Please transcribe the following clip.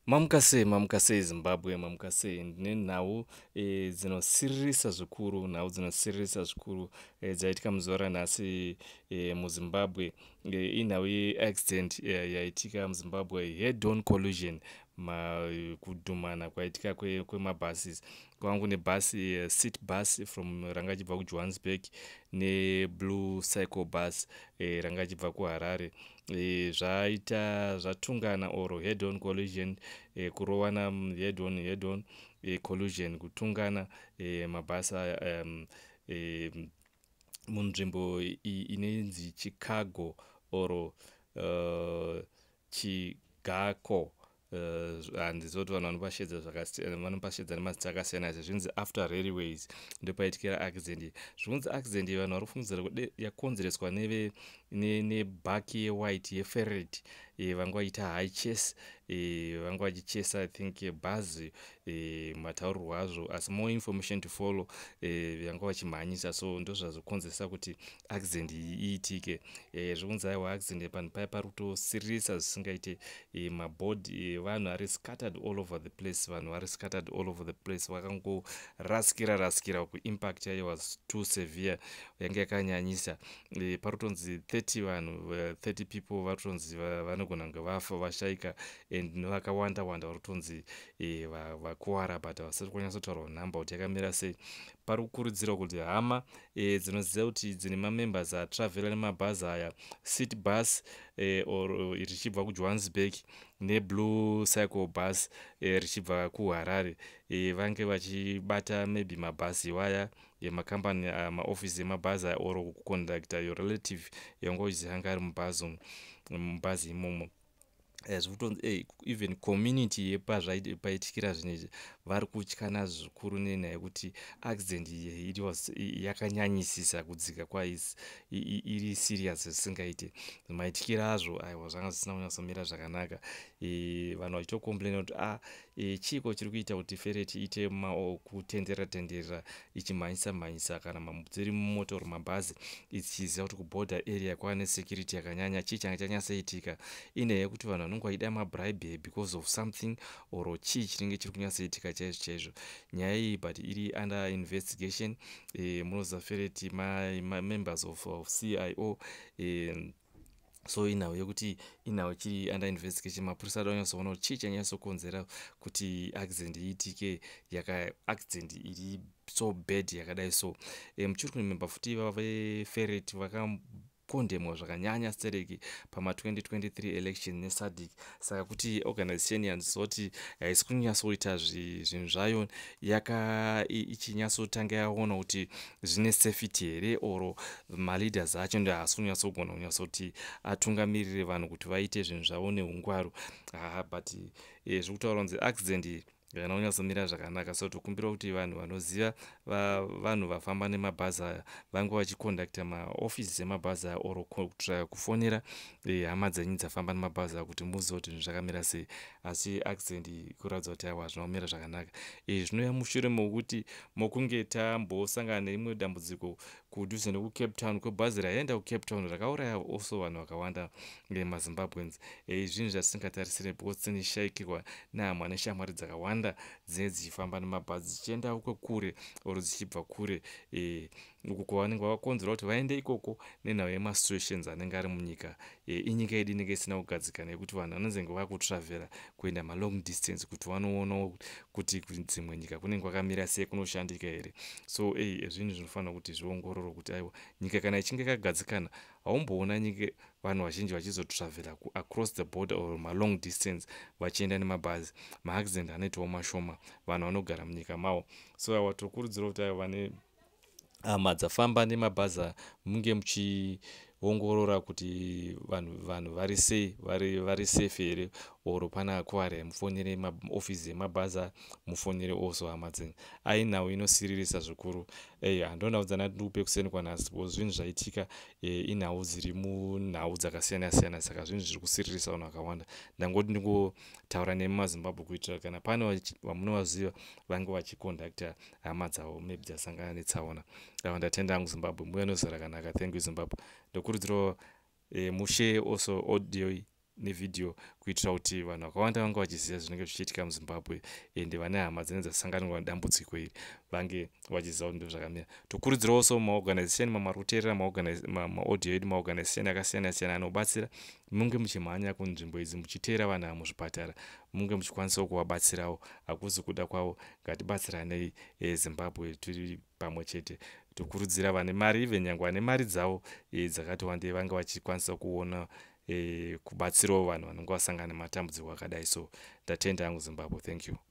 Mamukase Zimbabwe, mamukase ndine nhau dzinosiririsa zvikuru, nhau dzinosiririsa zvikuru dzaitika muzuva ranhasi muZimbabwe. Inhau yeaccident yaitika muZimbabwe, head-on collision, kudhumana kwaitika kwemabhasis. Kwangu nebhasi city bus from ranga chibva kuJohannesburg neblue cycle bus ranga chibva kuHarare. Zvaita zvatungana oro head-on collision, kurowana head-on collision, kutungana mabhasi munzvimbo inonzi Chicago oro Chigako. Handizoti vanhu vanopashedza nemazita akasiyana zvinzi after railways ndopaitikira accident. Zvinonzi accident vanhu vari kufungidzira kuti yakonzereswa nebhaki yewhite yeferret vanga vaita high chase, vanga vachichesa I think bhazi mataurirwo azvo, asi more information to follow, vanga vachimhanyisa, so ndozvazokonzeresa kuti accident iyi iitike. Zvokunzi aiwa accident panhu paya pari kutosiririsa zvisingaite, mabhodhi vanhu ari scattered all over the place, vanhu vari scattered all over the place, vakangoraskira kuimpact yayo was too severe, yanga yakanyanyisa. Pari kutonzi 30 vanhu 30 people vari kutonzi vanogona kunge vafa vashaika, and nevakawanda vari kutonzi vakuwara, but vasiri kunyatsotaurwa nhamba kuti yakamira sei. Pari kukurudzirwa kuti hama dzinoziva kuti dzine mamembers atravhera nemabhazi aya, city bus richibva kuJohannesburg neblue cycle bus richibva kuHarare, vange vachibata maybe mabhazi waya yemakambani maofisi emabhazi aya, or kuconducta your relative yanga uchizihanga ari mubhazi imomo. Zvikutonzi even community yepazvaitikira zvinezvi vari kutyana zvikuru nenyaya yekuti accident yakanyanyisisa kudzika iri serious zvisingaite. Maitikira azvo aiwa zvanga zvisina kunyatsomira zvakanaka. Vanhu vachitocomplaina kuti chiiko chiri kuita kuti fereti iite kutenderera ichimhanyisa kana dziri mumoto mabhazi ichiziva kuti kuborder area kwava nesecurity yakanyanya. Chii changa chanyatsaitika? Inyaya yekuti vanhu vanonge vaida mabribe because of something, or chii chinenge chiri kunyatsoitika chaizvo. Nyaya iyi but iri under investigation. Munoziva fereti members of CIO, so inhau yekuti inhau chiri under investigation. Mapurisa ada kunyatsoona kuti chii chanyatsokonzera kuti accident iitike, accident iri so bad yakadai so. Muchiri kunememba futi vefereti vakakondemwa zvakanyanya stereki pama2023 election neSADC. Saka kuti organization yanzoti haisi kunyatsoita zvinhu zvayo ichinyatsotanga yaona kuti zvine safety here, or maleaders acho ndo haasi kunyatsogona kunyatsoti atungamirire vanhu kuti vaite zvinhu zvavo neungwaru. But zvikutaura kunzi accident kana unyatsomira zvakanaka. So tokumbira kuti vanhu vanoziva vanhu vafamba nemabhazi aya vange vachiconducta maofisi emabhazi aya, or kufonera hama dzenyu dzafamba nemabhazi aya kuti muzive kuti zvinhu zvakamira sei. Asi accident kuratidza kuti aiwa zvinomira zvakanaka. Zvinouya mushure mokuti mokunge tambosangana neimwe dambudziko kudhuze nekucape town, kwebhazi raienda kucape town rakauraya also vanhu vakawanda maZimbabweans. Zvinhu zvatisingatarisire because tinoshaikirwa nehama neshamwari dzakawanda dzinenge dzichifamba nemabhazi dzichienda uko kure or dzichibva kure, uko kwavanenge vakakonzerwa kuti vaende ikoko nenhau yemasituations anenge ari munyika. Inyika yedu inenge isina kugadzikana yekuti vanhu vanonzenge vakutravhera kuenda malong distance kuti vanoonawo kuti dzimwe nyika kunenge kwakamira sei, kunoshandika here. So zvinhu zvinofanira kuti zviongororwe kuti aiwa nyika kana ichinge yakagadzikana, haumboona nyika vanhu vazhinji vachizotravhera across the border or malong distance vachienda nemabhazi. Maaccident anoitwawo mashoma vanhu vanogara munyika mavo. So aiwa tokurudzirwa kuti aiwa vane hama dzafamba nemabhazi munge muchiongorora kuti vanhu vari sei, vari safe here, or pana akuwara mufonere maofisi emabhazi, mufonere also hama dzenyu. Ainhau inosiririsa zvikuru. Handonaudzana ndiupe kuseni kwanhasi because zvinhu zvaitika inhau dziri munhau dzakasiyana siyana, saka zvinhu zviri kusiririsa vanhu vakawanda. Ndangoti ndingotaura nemumaZimbabwe kuitira kana pane vamunovaziva vange vachiconducta hama dzavo maybe dzasangana netsaona. Ndatenda hangu Zimbabwe, muve nezuva rakanaka. Thank you Zimbabwe. Ndokurudzirawo mushe also audio nevideo kuitira kuti vanhu vakawanda vanga vachiziva zvinenge zvichiitika muzimbabwe ende vane hama dzinenge dzasanganirwa nedambudziko iri vange vachiziva kuti ndozvakamira. Tokurudzirawo so maorganization mamari kuteerera maaudio edu maorganization akasiyana siyana anobatsira munge muchimhanya kunzvimbo idzi muchiteera vanhu ava muzvipatara munge muchikwanisawo kuvabatsirawo hakuzi kuda kwavo. Ngatibatsiranei Zimbabwe tiri pamwe chete. Tokurudzira vane mari even nyangwe vane mari dzavo dzakati wandei vange vachikwanisa kuona kubatsirawo vanhu vanenge vasangana nematambudziko akadai. So ndatenda hangu Zimbabwe. Thank you.